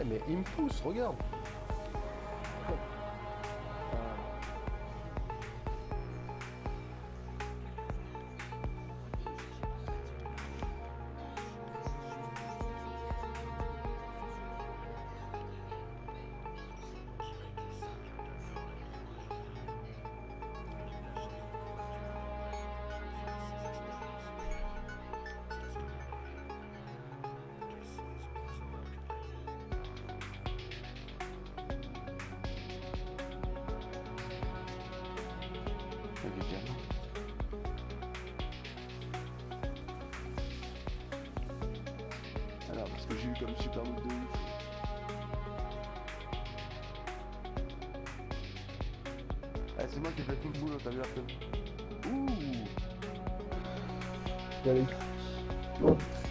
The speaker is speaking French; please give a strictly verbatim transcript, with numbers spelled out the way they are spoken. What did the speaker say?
Ouais, mais il me pousse, regarde. Alors, parce que j'ai eu comme super mode de ouf. Ah, c'est moi qui ai fait tout le boulot, t'as vu la film. Ouh. Allez.